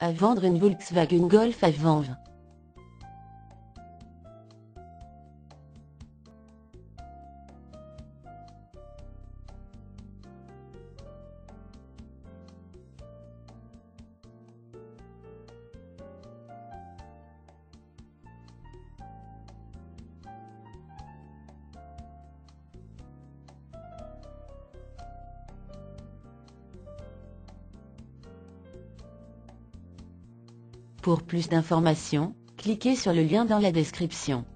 À vendre une Volkswagen Golf à Vanves. Pour plus d'informations, cliquez sur le lien dans la description.